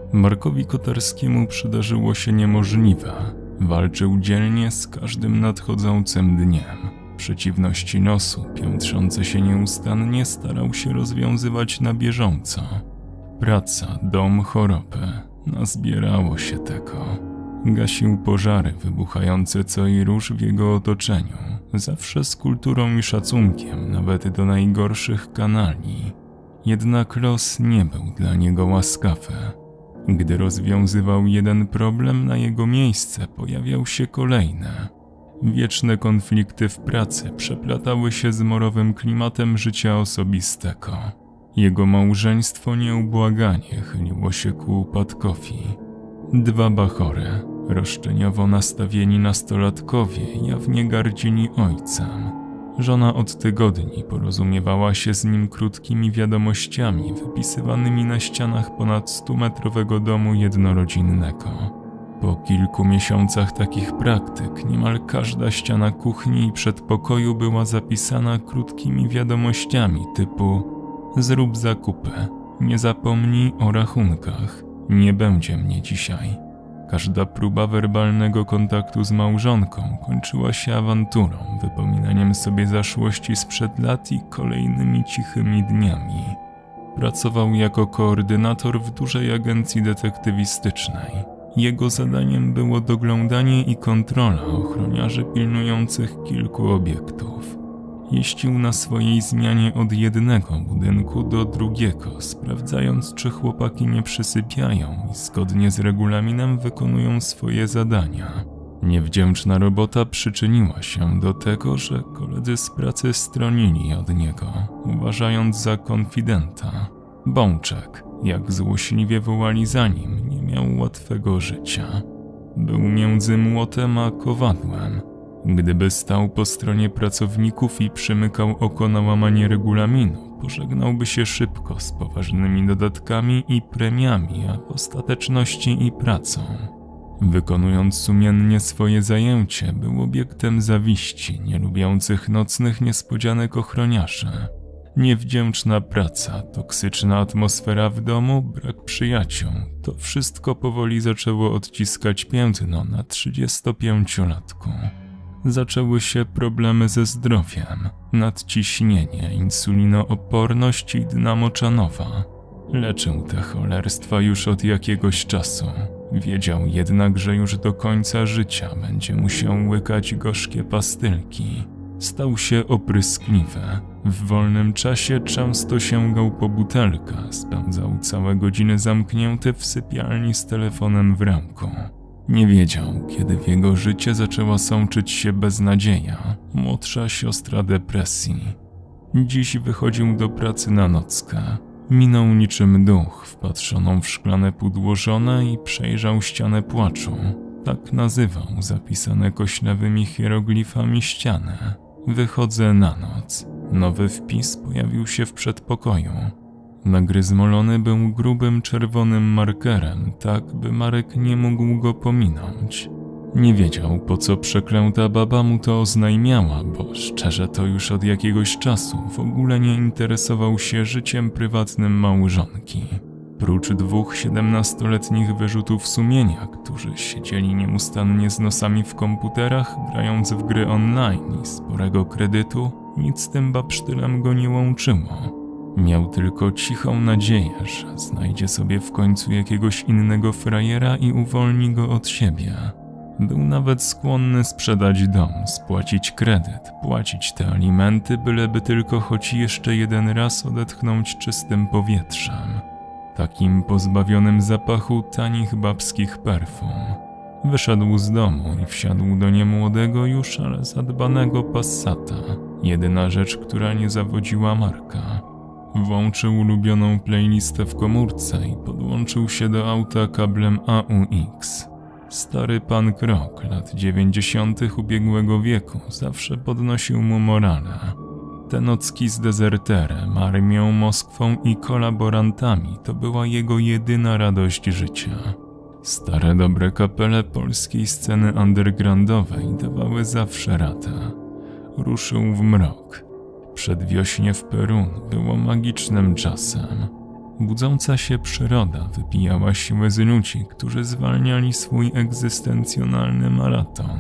Markowi Kotarskiemu przydarzyło się niemożliwe. Walczył dzielnie z każdym nadchodzącym dniem. Przeciwności losu, piętrzące się nieustannie, starał się rozwiązywać na bieżąco. Praca, dom, choroby. Nazbierało się tego. Gasił pożary wybuchające co i róż w jego otoczeniu. Zawsze z kulturą i szacunkiem, nawet do najgorszych kanali. Jednak los nie był dla niego łaskawy. Gdy rozwiązywał jeden problem, na jego miejsce pojawiał się kolejny. Wieczne konflikty w pracy przeplatały się z morowym klimatem życia osobistego. Jego małżeństwo nieubłaganie chyliło się ku upadkowi. 2 bachory, roszczeniowo nastawieni nastolatkowie, jawnie gardzili ojcem. Żona od tygodni porozumiewała się z nim krótkimi wiadomościami wypisywanymi na ścianach ponad 100-metrowego domu jednorodzinnego. Po kilku miesiącach takich praktyk niemal każda ściana kuchni i przedpokoju była zapisana krótkimi wiadomościami typu: zrób zakupy, nie zapomnij o rachunkach, nie będzie mnie dzisiaj. Każda próba werbalnego kontaktu z małżonką kończyła się awanturą, wypominaniem sobie zaszłości sprzed lat i kolejnymi cichymi dniami. Pracował jako koordynator w dużej agencji detektywistycznej. Jego zadaniem było doglądanie i kontrola ochroniarzy pilnujących kilku obiektów. Jeździł na swojej zmianie od jednego budynku do drugiego, sprawdzając, czy chłopaki nie przysypiają i zgodnie z regulaminem wykonują swoje zadania. Niewdzięczna robota przyczyniła się do tego, że koledzy z pracy stronili od niego, uważając za konfidenta. Bączek, jak złośliwie wołali za nim, nie miał łatwego życia. Był między młotem a kowadłem. Gdyby stał po stronie pracowników i przymykał oko na łamanie regulaminu, pożegnałby się szybko z poważnymi dodatkami i premiami, a w ostateczności i pracą. Wykonując sumiennie swoje zajęcie, był obiektem zawiści nielubiących nocnych niespodzianek ochroniarzy. Niewdzięczna praca, toksyczna atmosfera w domu, brak przyjaciół – to wszystko powoli zaczęło odciskać piętno na 35-latku. Zaczęły się problemy ze zdrowiem, nadciśnienie, insulinooporność i dna moczanowa. Leczył te cholerstwa już od jakiegoś czasu. Wiedział jednak, że już do końca życia będzie musiał łykać gorzkie pastylki. Stał się opryskliwy. W wolnym czasie często sięgał po butelkę, spędzał całe godziny zamknięty w sypialni z telefonem w ręku. Nie wiedział, kiedy w jego życie zaczęła sączyć się beznadzieja, młodsza siostra depresji. Dziś wychodził do pracy na nockę. Minął niczym duch, wpatrzoną w szklane pudło żonę i przejrzał ścianę płaczu. Tak nazywał zapisane koślawymi hieroglifami ścianę. Wychodzę na noc. Nowy wpis pojawił się w przedpokoju. Nagryzmolony był grubym czerwonym markerem, tak by Marek nie mógł go pominąć. Nie wiedział, po co przeklęta baba mu to oznajmiała, bo szczerze to już od jakiegoś czasu w ogóle nie interesował się życiem prywatnym małżonki. Prócz 2 17-letnich wyrzutów sumienia, którzy siedzieli nieustannie z nosami w komputerach, grając w gry online i sporego kredytu, nic z tym babsztylem go nie łączyło. Miał tylko cichą nadzieję, że znajdzie sobie w końcu jakiegoś innego frajera i uwolni go od siebie. Był nawet skłonny sprzedać dom, spłacić kredyt, płacić te alimenty, byleby tylko choć jeszcze jeden raz odetchnąć czystym powietrzem. Takim pozbawionym zapachu tanich babskich perfum. Wyszedł z domu i wsiadł do niemłodego już, ale zadbanego Passata. Jedyna rzecz, która nie zawodziła Marka. Włączył ulubioną playlistę w komórce i podłączył się do auta kablem AUX. Stary punk rock lat 90. ubiegłego wieku zawsze podnosił mu morale. Te nocki z dezerterem, armią, Moskwą i kolaborantami to była jego jedyna radość życia. Stare dobre kapele polskiej sceny undergroundowej dawały zawsze radę. Ruszył w mrok. Przedwiośnie w Perun było magicznym czasem. Budząca się przyroda wypijała siłę z ludzi, którzy zwalniali swój egzystencjonalny maraton.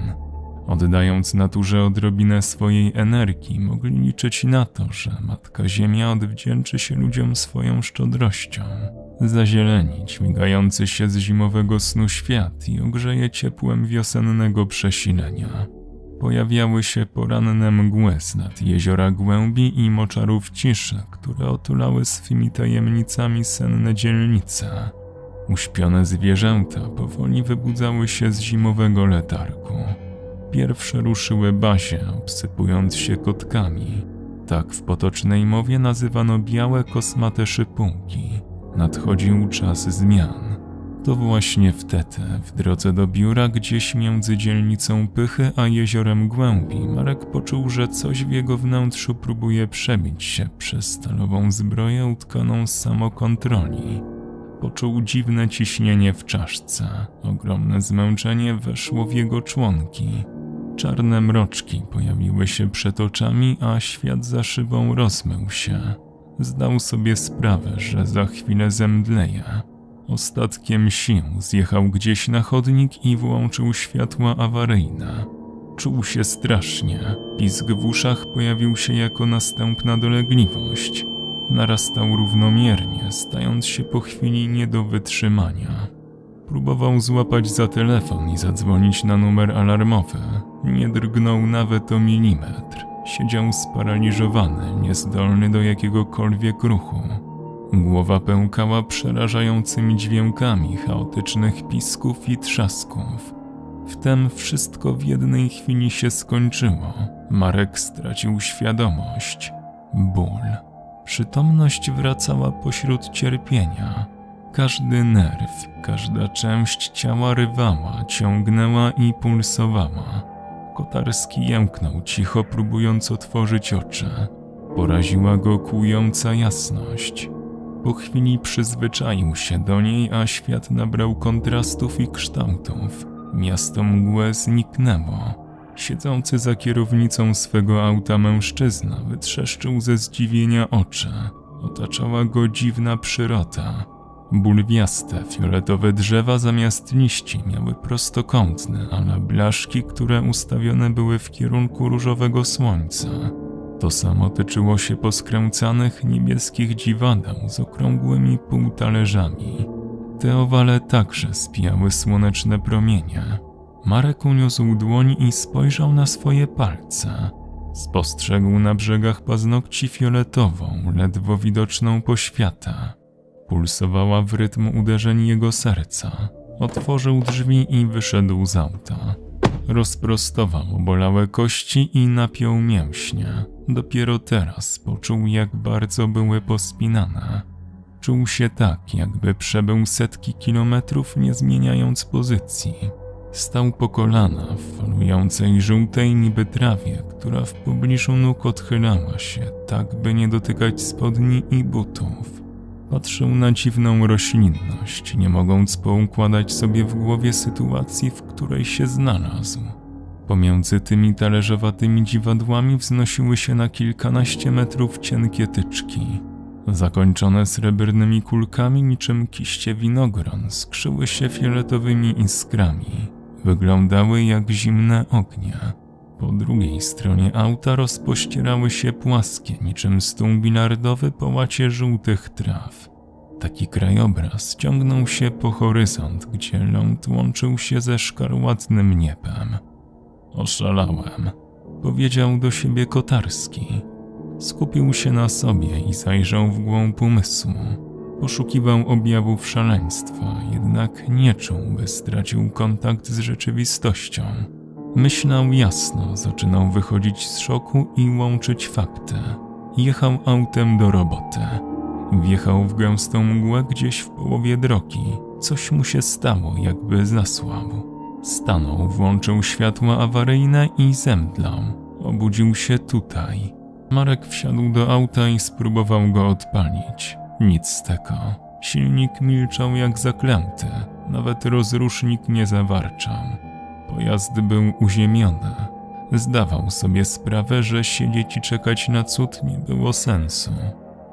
Oddając naturze odrobinę swojej energii, mogli liczyć na to, że Matka Ziemia odwdzięczy się ludziom swoją szczodrością. Zazieleni dźwigający się z zimowego snu świat i ogrzeje ciepłem wiosennego przesilenia. Pojawiały się poranne mgły z nad jeziora głębi i moczarów ciszy, które otulały swymi tajemnicami senne dzielnice. Uśpione zwierzęta powoli wybudzały się z zimowego letargu. Pierwsze ruszyły bazie, obsypując się kotkami. Tak w potocznej mowie nazywano białe kosmate szypułki. Nadchodził czas zmian. To właśnie wtedy, w drodze do biura, gdzieś między dzielnicą Pychy a jeziorem Głębi, Marek poczuł, że coś w jego wnętrzu próbuje przebić się przez stalową zbroję utkaną z samokontroli. Poczuł dziwne ciśnienie w czaszce. Ogromne zmęczenie weszło w jego członki. Czarne mroczki pojawiły się przed oczami, a świat za szybą rozmył się. Zdał sobie sprawę, że za chwilę zemdleje. Ostatkiem sił zjechał gdzieś na chodnik i włączył światła awaryjne. Czuł się strasznie. Pisk w uszach pojawił się jako następna dolegliwość. Narastał równomiernie, stając się po chwili nie do wytrzymania. Próbował złapać za telefon i zadzwonić na numer alarmowy. Nie drgnął nawet o milimetr. Siedział sparaliżowany, niezdolny do jakiegokolwiek ruchu. Głowa pękała przerażającymi dźwiękami chaotycznych pisków i trzasków. Wtem wszystko w jednej chwili się skończyło. Marek stracił świadomość. Ból. Przytomność wracała pośród cierpienia. Każdy nerw, każda część ciała rywała, ciągnęła i pulsowała. Kotarski jęknął cicho, próbując otworzyć oczy. Poraziła go kłująca jasność. Po chwili przyzwyczaił się do niej, a świat nabrał kontrastów i kształtów. Miasto mgłę zniknęło. Siedzący za kierownicą swego auta mężczyzna wytrzeszczył ze zdziwienia oczy. Otaczała go dziwna przyroda. Bulwiaste, fioletowe drzewa zamiast liści miały prostokątne, ale blaszki, które ustawione były w kierunku różowego słońca. To samo tyczyło się poskręcanych niebieskich dziwadeł z okrągłymi półtalerzami. Te owale także spijały słoneczne promienie. Marek uniósł dłoń i spojrzał na swoje palce. Spostrzegł na brzegach paznokci fioletową, ledwo widoczną poświatę. Pulsowała w rytm uderzeń jego serca. Otworzył drzwi i wyszedł z auta. Rozprostował obolałe kości i napiął mięśnie. Dopiero teraz poczuł, jak bardzo były pospinane. Czuł się tak, jakby przebył setki kilometrów, nie zmieniając pozycji. Stał po kolana w falującej żółtej niby trawie, która w pobliżu nóg odchylała się, tak by nie dotykać spodni i butów. Patrzył na dziwną roślinność, nie mogąc poukładać sobie w głowie sytuacji, w której się znalazł. Pomiędzy tymi talerzowatymi dziwadłami wznosiły się na kilkanaście metrów cienkie tyczki. Zakończone srebrnymi kulkami niczym kiście winogron skrzyły się fioletowymi iskrami. Wyglądały jak zimne ognie. Po drugiej stronie auta rozpościerały się płaskie, niczym stół bilardowy po łacie żółtych traw. Taki krajobraz ciągnął się po horyzont, gdzie ląd łączył się ze szkarłatnym niebem. Oszalałem, powiedział do siebie Kotarski. Skupił się na sobie i zajrzał w głąb umysłu. Poszukiwał objawów szaleństwa, jednak nie czuł, by stracił kontakt z rzeczywistością. Myślał jasno, zaczynał wychodzić z szoku i łączyć fakty. Jechał autem do roboty. Wjechał w gęstą mgłę gdzieś w połowie drogi. Coś mu się stało, jakby zasłabł. Stanął, włączył światła awaryjne i zemdlał. Obudził się tutaj. Marek wsiadł do auta i spróbował go odpalić. Nic z tego. Silnik milczał jak zaklęty. Nawet rozrusznik nie zawarczał. Pojazd był uziemiony. Zdawał sobie sprawę, że siedzieć i czekać na cud nie było sensu.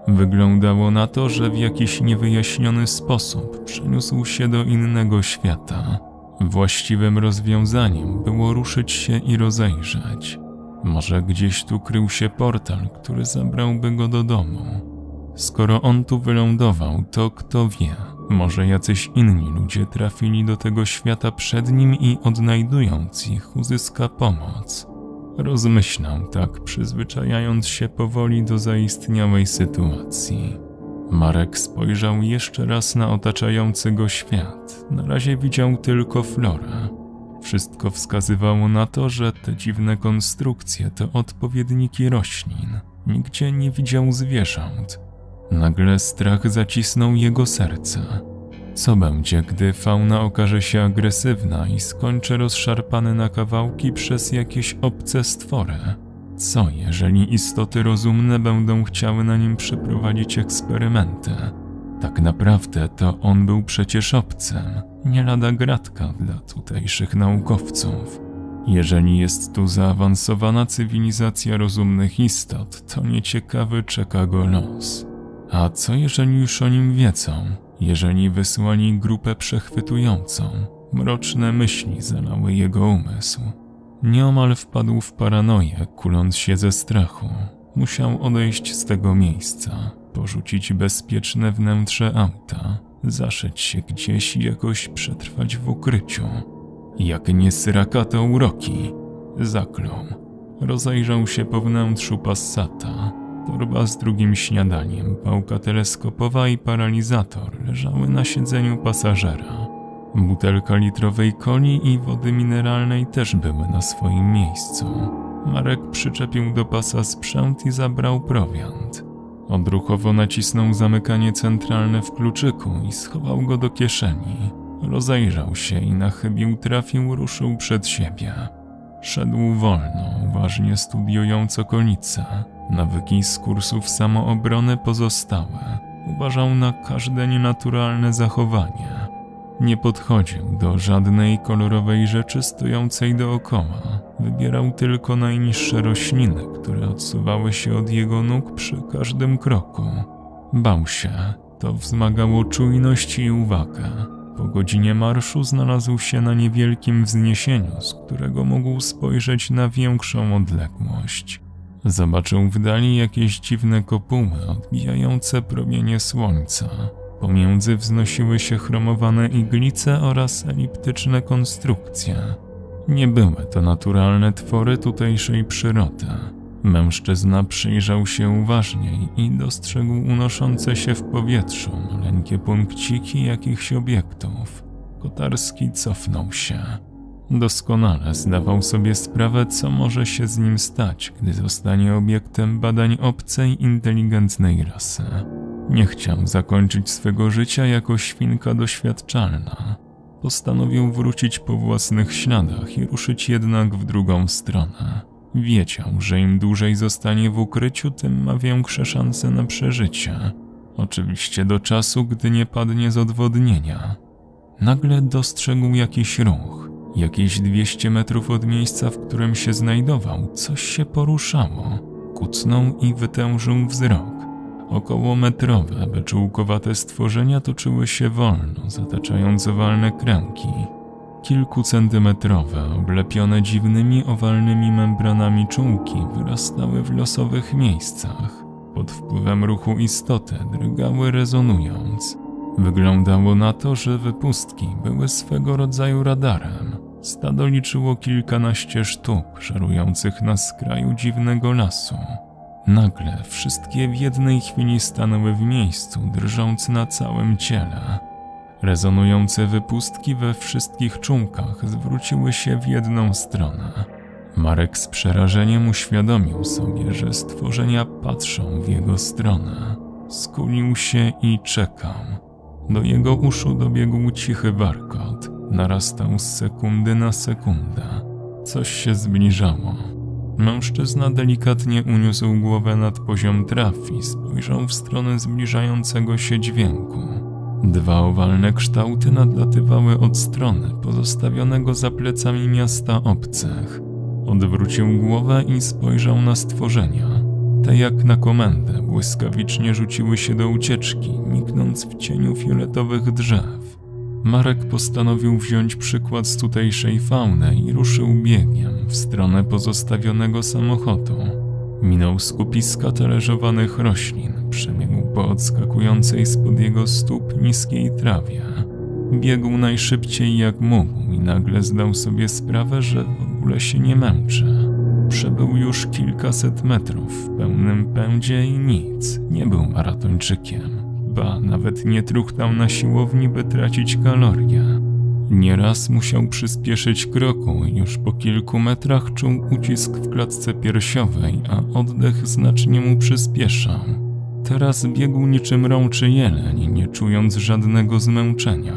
Wyglądało na to, że w jakiś niewyjaśniony sposób przeniósł się do innego świata. Właściwym rozwiązaniem było ruszyć się i rozejrzeć. Może gdzieś tu krył się portal, który zabrałby go do domu. Skoro on tu wylądował, to kto wie, może jacyś inni ludzie trafili do tego świata przed nim i odnajdując ich uzyska pomoc. Rozmyślał tak, przyzwyczajając się powoli do zaistniałej sytuacji. Marek spojrzał jeszcze raz na otaczający go świat. Na razie widział tylko florę. Wszystko wskazywało na to, że te dziwne konstrukcje to odpowiedniki roślin. Nigdzie nie widział zwierząt. Nagle strach zacisnął jego serce. Co będzie, gdy fauna okaże się agresywna i skończy rozszarpany na kawałki przez jakieś obce stwory? Co, jeżeli istoty rozumne będą chciały na nim przeprowadzić eksperymenty? Tak naprawdę to on był przecież obcym, nie lada gratka dla tutejszych naukowców. Jeżeli jest tu zaawansowana cywilizacja rozumnych istot, to nieciekawy czeka go los. A co jeżeli już o nim wiedzą? Jeżeli wysłali grupę przechwytującą? Mroczne myśli zalały jego umysł. Nieomal wpadł w paranoję, kuląc się ze strachu. Musiał odejść z tego miejsca, porzucić bezpieczne wnętrze auta, zaszyć się gdzieś i jakoś przetrwać w ukryciu. Jak nie sraka, to uroki. Zaklął. Rozejrzał się po wnętrzu Passata. Torba z drugim śniadaniem, pałka teleskopowa i paralizator leżały na siedzeniu pasażera. Butelka litrowej coli i wody mineralnej też były na swoim miejscu. Marek przyczepił do pasa sprzęt i zabrał prowiant. Odruchowo nacisnął zamykanie centralne w kluczyku i schował go do kieszeni. Rozejrzał się i na chybił trafił, ruszył przed siebie. Szedł wolno, uważnie studiując okolice. Nawyki z kursów samoobrony pozostałe. Uważał na każde nienaturalne zachowanie. Nie podchodził do żadnej kolorowej rzeczy stojącej dookoła. Wybierał tylko najniższe rośliny, które odsuwały się od jego nóg przy każdym kroku. Bał się. To wzmagało czujność i uwagę. Po godzinie marszu znalazł się na niewielkim wzniesieniu, z którego mógł spojrzeć na większą odległość. Zobaczył w dali jakieś dziwne kopuły odbijające promienie słońca. Pomiędzy wznosiły się chromowane iglice oraz eliptyczne konstrukcje. Nie były to naturalne twory tutejszej przyrody. Mężczyzna przyjrzał się uważniej i dostrzegł unoszące się w powietrzu maleńkie punkciki jakichś obiektów. Kotarski cofnął się. Doskonale zdawał sobie sprawę, co może się z nim stać, gdy zostanie obiektem badań obcej, inteligentnej rasy. Nie chciał zakończyć swego życia jako świnka doświadczalna. Postanowił wrócić po własnych śladach i ruszyć jednak w drugą stronę. Wiedział, że im dłużej zostanie w ukryciu, tym ma większe szanse na przeżycie. Oczywiście do czasu, gdy nie padnie z odwodnienia. Nagle dostrzegł jakiś ruch. Jakieś 200 metrów od miejsca, w którym się znajdował, coś się poruszało. Kucnął i wytężył wzrok. Okołometrowe, beczułkowate stworzenia toczyły się wolno, zataczając owalne kręgi. Kilkucentymetrowe, oblepione dziwnymi owalnymi membranami czułki wyrastały w losowych miejscach. Pod wpływem ruchu istoty drgały, rezonując. Wyglądało na to, że wypustki były swego rodzaju radarem. Stado liczyło kilkanaście sztuk, żerujących na skraju dziwnego lasu. Nagle wszystkie w jednej chwili stanęły w miejscu, drżąc na całym ciele. Rezonujące wypustki we wszystkich czułkach zwróciły się w jedną stronę. Marek z przerażeniem uświadomił sobie, że stworzenia patrzą w jego stronę. Skulił się i czekał. Do jego uszu dobiegł cichy warkot. Narastał z sekundy na sekundę. Coś się zbliżało. Mężczyzna delikatnie uniósł głowę nad poziom traw i spojrzał w stronę zbliżającego się dźwięku. Dwa owalne kształty nadlatywały od strony pozostawionego za plecami miasta obcych. Odwrócił głowę i spojrzał na stworzenia. Te jak na komendę błyskawicznie rzuciły się do ucieczki, niknąc w cieniu fioletowych drzew. Marek postanowił wziąć przykład z tutejszej fauny i ruszył biegiem w stronę pozostawionego samochodu. Minął skupiska talerzowanych roślin, przebiegł po odskakującej spod jego stóp niskiej trawie. Biegł najszybciej jak mógł i nagle zdał sobie sprawę, że w ogóle się nie męczy. Przebył już kilkaset metrów w pełnym pędzie i nic, nie był maratończykiem. Ba, nawet nie truchtał na siłowni, by tracić kalorie. Nieraz musiał przyspieszyć kroku i już po kilku metrach czuł ucisk w klatce piersiowej, a oddech znacznie mu przyspieszał. Teraz biegł niczym rączy jeleń, nie czując żadnego zmęczenia.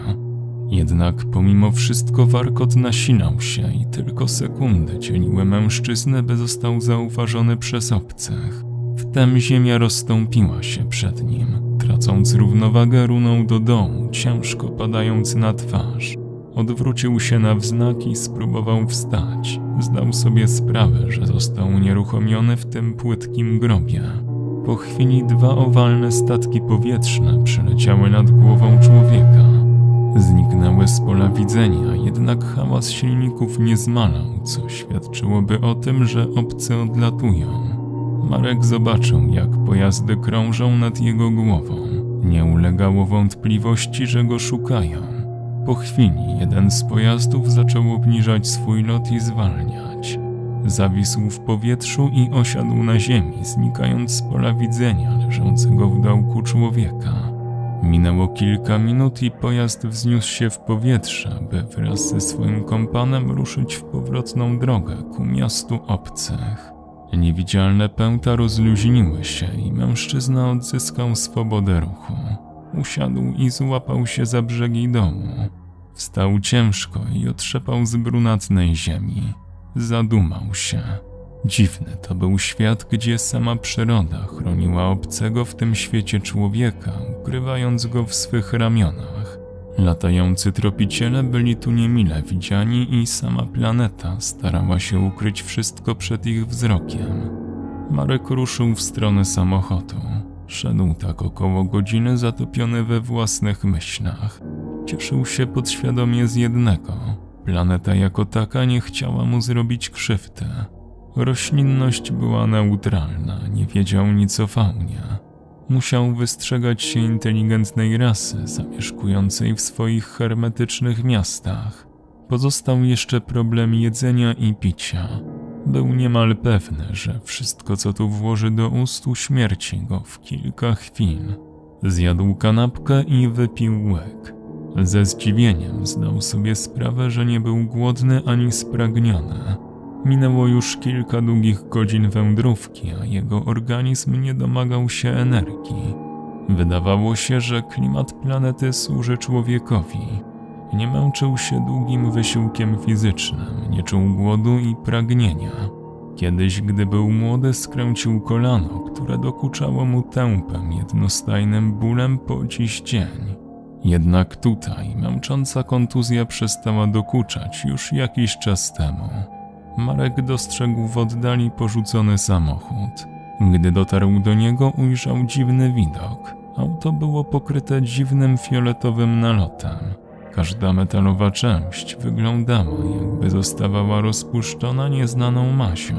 Jednak pomimo wszystko warkot nasilał się i tylko sekundy dzieliły mężczyznę, by został zauważony przez obcych. Wtem ziemia rozstąpiła się przed nim. Tracąc równowagę, runął do dołu, ciężko padając na twarz. Odwrócił się na wznak i spróbował wstać. Zdał sobie sprawę, że został unieruchomiony w tym płytkim grobie. Po chwili dwa owalne statki powietrzne przeleciały nad głową człowieka. Zniknęły z pola widzenia, jednak hałas silników nie zmalał, co świadczyłoby o tym, że obcy odlatują. Marek zobaczył, jak pojazdy krążą nad jego głową. Nie ulegało wątpliwości, że go szukają. Po chwili jeden z pojazdów zaczął obniżać swój lot i zwalniać. Zawisł w powietrzu i osiadł na ziemi, znikając z pola widzenia leżącego w dołku człowieka. Minęło kilka minut i pojazd wzniósł się w powietrze, by wraz ze swoim kompanem ruszyć w powrotną drogę ku miastu obcych. Niewidzialne pęta rozluźniły się i mężczyzna odzyskał swobodę ruchu. Usiadł i złapał się za brzegi domu. Wstał ciężko i otrzepał z brunatnej ziemi. Zadumał się. Dziwny to był świat, gdzie sama przyroda chroniła obcego w tym świecie człowieka, ukrywając go w swych ramionach. Latający tropiciele byli tu niemile widziani i sama planeta starała się ukryć wszystko przed ich wzrokiem. Marek ruszył w stronę samochodu. Szedł tak około godziny zatopiony we własnych myślach. Cieszył się podświadomie z jednego. Planeta jako taka nie chciała mu zrobić krzywdy. Roślinność była neutralna, nie wiedział nic o faunie. Musiał wystrzegać się inteligentnej rasy zamieszkującej w swoich hermetycznych miastach. Pozostał jeszcze problem jedzenia i picia. Był niemal pewny, że wszystko co tu włoży do ust uśmierci go w kilka chwil. Zjadł kanapkę i wypił łyk. Ze zdziwieniem zdał sobie sprawę, że nie był głodny ani spragniony. Minęło już kilka długich godzin wędrówki, a jego organizm nie domagał się energii. Wydawało się, że klimat planety służy człowiekowi. Nie męczył się długim wysiłkiem fizycznym, nie czuł głodu i pragnienia. Kiedyś, gdy był młody, skręcił kolano, które dokuczało mu tępym, jednostajnym bólem po dziś dzień. Jednak tutaj męcząca kontuzja przestała dokuczać już jakiś czas temu. Marek dostrzegł w oddali porzucony samochód. Gdy dotarł do niego, ujrzał dziwny widok. Auto było pokryte dziwnym fioletowym nalotem. Każda metalowa część wyglądała, jakby zostawała rozpuszczona nieznaną mazią.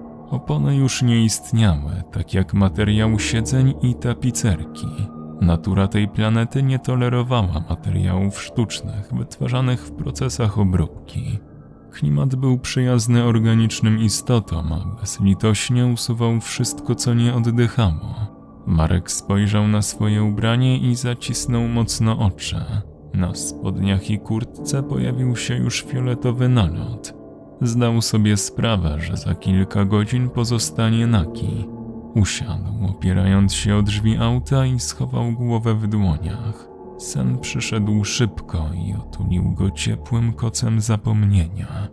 Opony już nie istniały, tak jak materiał siedzeń i tapicerki. Natura tej planety nie tolerowała materiałów sztucznych, wytwarzanych w procesach obróbki. Klimat był przyjazny organicznym istotom, a bezlitośnie usuwał wszystko, co nie oddychało. Marek spojrzał na swoje ubranie i zacisnął mocno oczy. Na spodniach i kurtce pojawił się już fioletowy nalot. Zdał sobie sprawę, że za kilka godzin pozostanie nagi. Usiadł, opierając się o drzwi auta i schował głowę w dłoniach. Sen przyszedł szybko i otulił go ciepłym kocem zapomnienia.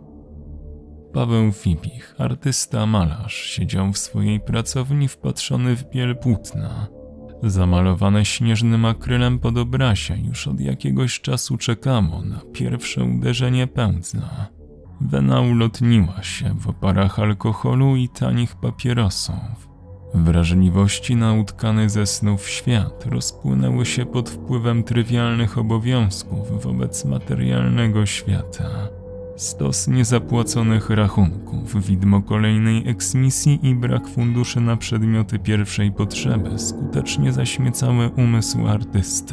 Paweł Fibich, artysta-malarz, siedział w swojej pracowni wpatrzony w biel płótna. Zamalowane śnieżnym akrylem pod obrazie już od jakiegoś czasu czekało na pierwsze uderzenie pędzla. Wena ulotniła się w oparach alkoholu i tanich papierosów. Wrażliwości na utkany ze snów świat rozpłynęły się pod wpływem trywialnych obowiązków wobec materialnego świata. Stos niezapłaconych rachunków, widmo kolejnej eksmisji i brak funduszy na przedmioty pierwszej potrzeby skutecznie zaśmiecały umysł artysty.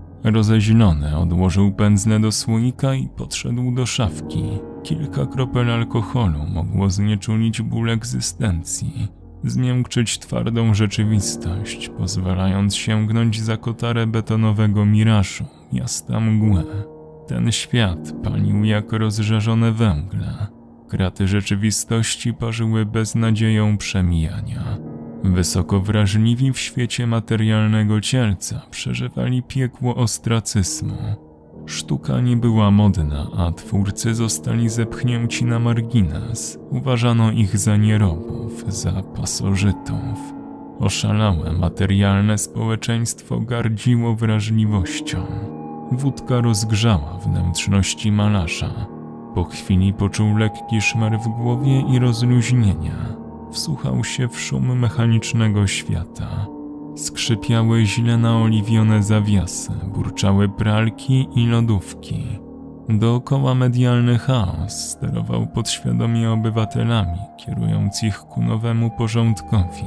Rozeźlony odłożył pędzle do słoika i podszedł do szafki. Kilka kropel alkoholu mogło znieczulić ból egzystencji, zmiękczyć twardą rzeczywistość, pozwalając sięgnąć za kotarę betonowego mirażu, miasta mgłę. Ten świat palił jak rozżarzone węgle. Kraty rzeczywistości parzyły beznadzieją przemijania. Wysoko wrażliwi w świecie materialnego cielca przeżywali piekło ostracyzmu. Sztuka nie była modna, a twórcy zostali zepchnięci na margines. Uważano ich za nierobów, za pasożytów. Oszalałe materialne społeczeństwo gardziło wrażliwością. Wódka rozgrzała wnętrzności malarza. Po chwili poczuł lekki szmer w głowie i rozluźnienia. Wsłuchał się w szum mechanicznego świata. Skrzypiały źle naoliwione zawiasy, burczały pralki i lodówki. Dookoła medialny chaos sterował podświadomie obywatelami, kierując ich ku nowemu porządkowi.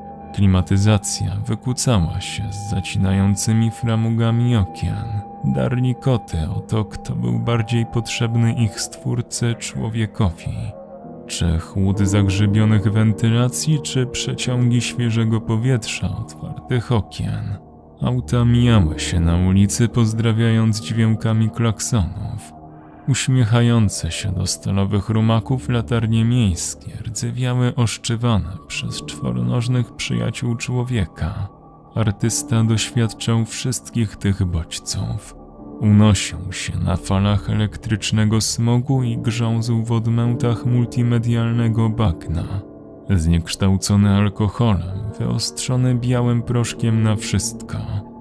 Klimatyzacja wykłócała się z zacinającymi framugami okien. Darli koty o to, kto był bardziej potrzebny ich stwórcy, człowiekowi. Czy chłód zagrzybionych wentylacji, czy przeciągi świeżego powietrza otwartych okien. Auta mijały się na ulicy, pozdrawiając dźwiękami klaksonów. Uśmiechające się do stalowych rumaków latarnie miejskie rdzewiały oszczywane przez czworonożnych przyjaciół człowieka. Artysta doświadczał wszystkich tych bodźców. Unosił się na falach elektrycznego smogu i grzązł w odmętach multimedialnego bagna. Zniekształcony alkoholem, wyostrzony białym proszkiem na wszystko.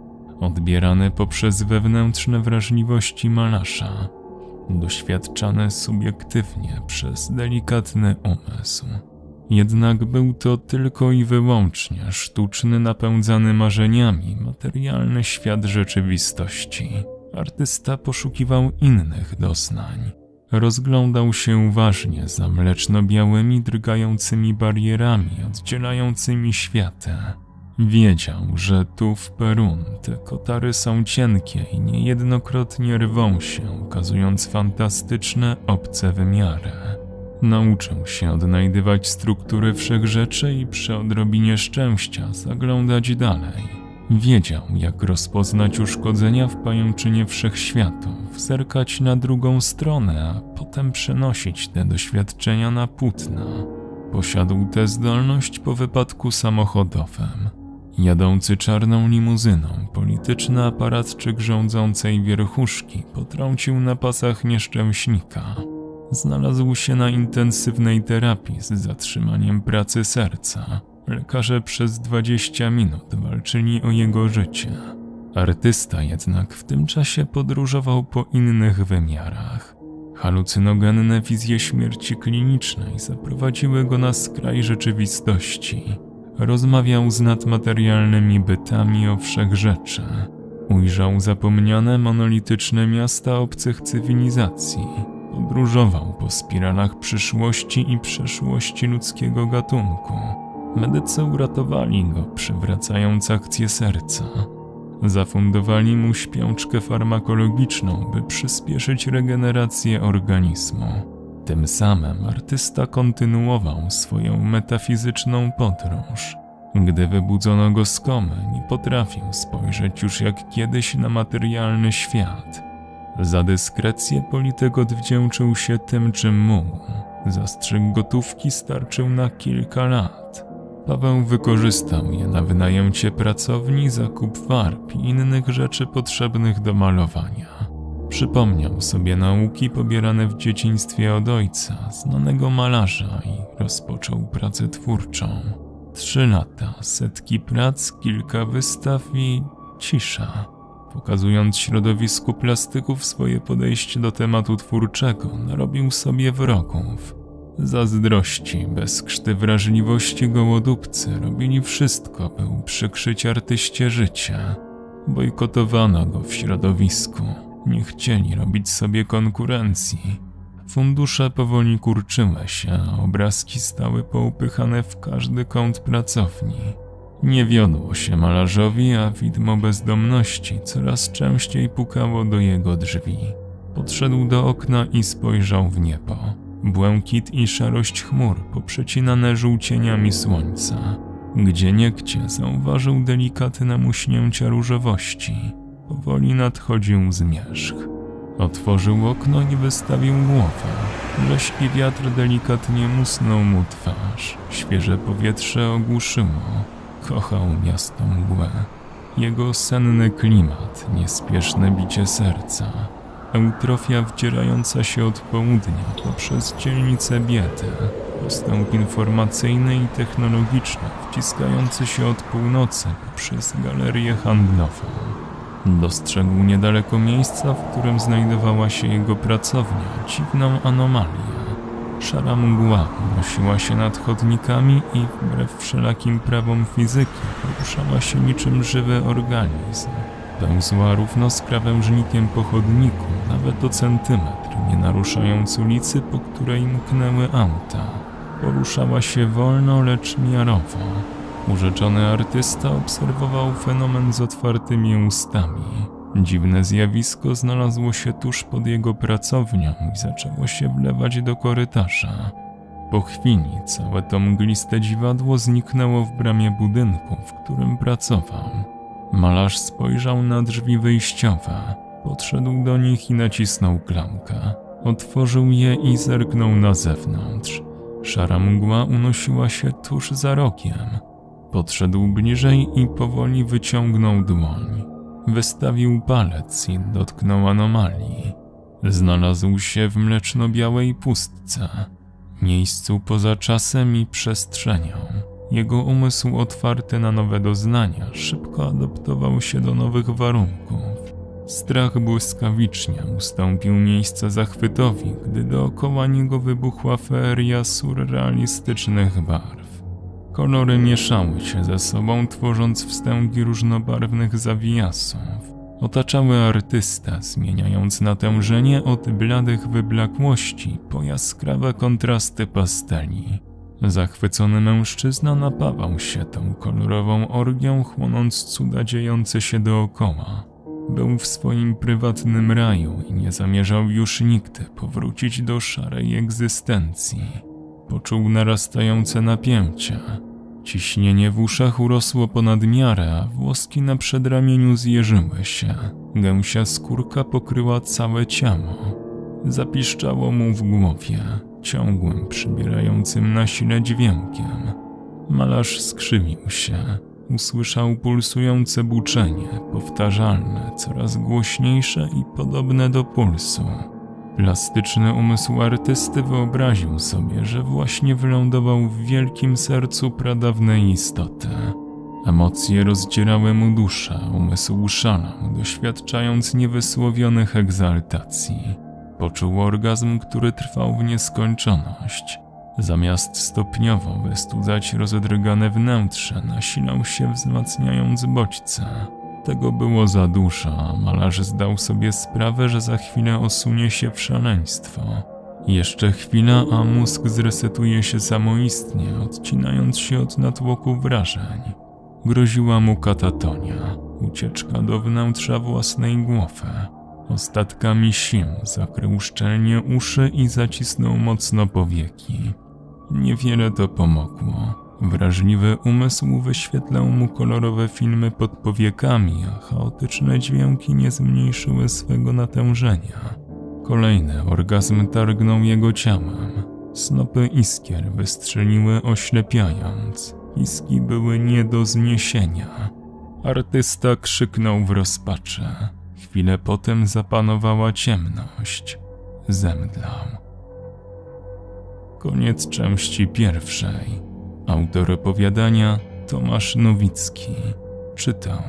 Odbierany poprzez wewnętrzne wrażliwości malarza. Doświadczany subiektywnie przez delikatny umysł. Jednak był to tylko i wyłącznie sztuczny, napędzany marzeniami materialny świat rzeczywistości. Artysta poszukiwał innych doznań. Rozglądał się uważnie za mleczno-białymi, drgającymi barierami oddzielającymi światy. Wiedział, że tu w Perun te kotary są cienkie i niejednokrotnie rwą się, ukazując fantastyczne, obce wymiary. Nauczył się odnajdywać struktury wszechrzeczy i przy odrobinie szczęścia zaglądać dalej. Wiedział, jak rozpoznać uszkodzenia w pajęczynie wszechświatów, zerkać na drugą stronę, a potem przenosić te doświadczenia na płótna. Posiadł tę zdolność po wypadku samochodowym. Jadący czarną limuzyną, polityczny aparatczyk rządzącej wierchuszki potrącił na pasach nieszczęśnika. Znalazł się na intensywnej terapii z zatrzymaniem pracy serca. Lekarze przez 20 minut walczyli o jego życie. Artysta jednak w tym czasie podróżował po innych wymiarach. Halucynogenne wizje śmierci klinicznej zaprowadziły go na skraj rzeczywistości. Rozmawiał z nadmaterialnymi bytami o wszechrzeczy. Ujrzał zapomniane monolityczne miasta obcych cywilizacji. Podróżował po spiralach przyszłości i przeszłości ludzkiego gatunku. Medycy uratowali go, przywracając akcję serca. Zafundowali mu śpiączkę farmakologiczną, by przyspieszyć regenerację organizmu. Tym samym artysta kontynuował swoją metafizyczną podróż. Gdy wybudzono go z komy, nie potrafił spojrzeć już jak kiedyś na materialny świat. Za dyskrecję polityk odwdzięczył się tym, czym mógł. Zastrzyk gotówki starczył na kilka lat. Paweł wykorzystał je na wynajęcie pracowni, zakup farb i innych rzeczy potrzebnych do malowania. Przypomniał sobie nauki pobierane w dzieciństwie od ojca, znanego malarza, i rozpoczął pracę twórczą. 3 lata, setki prac, kilka wystaw i cisza. Pokazując środowisku plastyków swoje podejście do tematu twórczego, narobił sobie wrogów. Zazdrości, bezkrzty wrażliwości gołodupcy robili wszystko, by uprzykrzyć artyście życie. Bojkotowano go w środowisku, nie chcieli robić sobie konkurencji. Fundusze powoli kurczyły się, a obrazki stały poupychane w każdy kąt pracowni. Nie wiodło się malarzowi, a widmo bezdomności coraz częściej pukało do jego drzwi. Podszedł do okna i spojrzał w niebo. Błękit i szarość chmur poprzecinane żółcieniami słońca. Gdzieniegdzie zauważył delikatne muśnięcia różowości. Powoli nadchodził zmierzch. Otworzył okno i wystawił głowę. Leśki wiatr delikatnie musnął mu twarz. Świeże powietrze ogłuszyło. Kochał miasto mgłę. Jego senny klimat, niespieszne bicie serca. Eutrofia wdzierająca się od południa poprzez dzielnice biedy. Postęp informacyjny i technologiczny wciskający się od północy poprzez galerię handlową. Dostrzegł niedaleko miejsca, w którym znajdowała się jego pracownia, dziwną anomalię. Szara mgła unosiła się nad chodnikami i wbrew wszelakim prawom fizyki poruszała się niczym żywy organizm. Pełzła równo z krawężnikiem po chodniku, nawet o centymetr, nie naruszając ulicy, po której mknęły auta. Poruszała się wolno, lecz miarowo. Urzeczony artysta obserwował fenomen z otwartymi ustami. Dziwne zjawisko znalazło się tuż pod jego pracownią i zaczęło się wlewać do korytarza. Po chwili całe to mgliste dziwadło zniknęło w bramie budynku, w którym pracował. Malarz spojrzał na drzwi wyjściowe, podszedł do nich i nacisnął klamkę. Otworzył je i zerknął na zewnątrz. Szara mgła unosiła się tuż za rogiem. Podszedł bliżej i powoli wyciągnął dłoń. Wystawił palec i dotknął anomalii. Znalazł się w mleczno-białej pustce. Miejscu poza czasem i przestrzenią. Jego umysł otwarty na nowe doznania szybko adaptował się do nowych warunków. Strach błyskawicznie ustąpił miejsca zachwytowi, gdy dookoła niego wybuchła feeria surrealistycznych barw. Kolory mieszały się ze sobą, tworząc wstęgi różnobarwnych zawijasów. Otaczały artystę, zmieniając natężenie od bladych wyblakłości po jaskrawe kontrasty pasteli. Zachwycony mężczyzna napawał się tą kolorową orgią, chłonąc cuda dziejące się dookoła. Był w swoim prywatnym raju i nie zamierzał już nigdy powrócić do szarej egzystencji. Poczuł narastające napięcie. Ciśnienie w uszach urosło ponad miarę, a włoski na przedramieniu zjeżyły się. Gęsia skórka pokryła całe ciało. Zapiszczało mu w głowie, ciągłym, przybierającym na sile dźwiękiem. Malarz skrzywił się. Usłyszał pulsujące buczenie, powtarzalne, coraz głośniejsze i podobne do pulsu. Plastyczny umysł artysty wyobraził sobie, że właśnie wylądował w wielkim sercu pradawnej istoty. Emocje rozdzierały mu duszę, umysł szalał, doświadczając niewysłowionych egzaltacji. Poczuł orgazm, który trwał w nieskończoność. Zamiast stopniowo wystudzać rozedrgane wnętrze, nasilał się, wzmacniając bodźce. Tego było za dużo, a malarz zdał sobie sprawę, że za chwilę osunie się w szaleństwo. Jeszcze chwila, a mózg zresetuje się samoistnie, odcinając się od natłoku wrażeń. Groziła mu katatonia, ucieczka do wnętrza własnej głowy. Ostatkami sił zakrył szczelnie uszy i zacisnął mocno powieki. Niewiele to pomogło. Wrażliwy umysł wyświetlał mu kolorowe filmy pod powiekami, a chaotyczne dźwięki nie zmniejszyły swego natężenia. Kolejny orgazm targnął jego ciałem. Snopy iskier wystrzeliły oślepiając. Piski były nie do zniesienia. Artysta krzyknął w rozpaczy. Chwilę potem zapanowała ciemność. Zemdlał. Koniec części pierwszej. Autor opowiadania Tomasz Nowicki. Czytam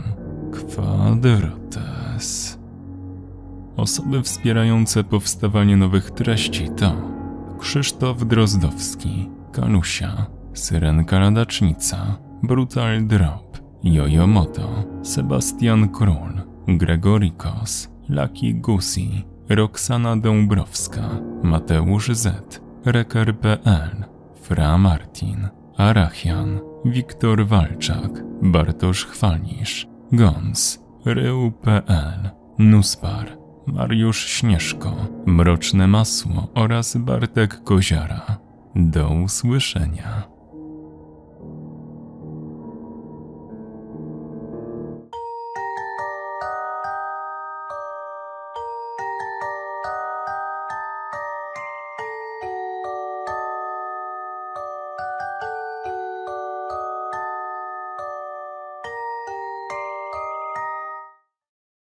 Quadrotes. Osoby wspierające powstawanie nowych treści to Krzysztof Drozdowski, Kalusia, Syrenka Ladacznica, Brutal Drop, Jojo Moto, Sebastian Król, Gregorikos, Lucky Gusi, Roxana Dąbrowska, Mateusz Z, Reker.pl, Fra Martin, Arachian, Wiktor Walczak, Bartosz Chwalisz, Gons, Rył.pl, Nuspar, Mariusz Śnieżko, Mroczne Masło oraz Bartek Koziara. Do usłyszenia.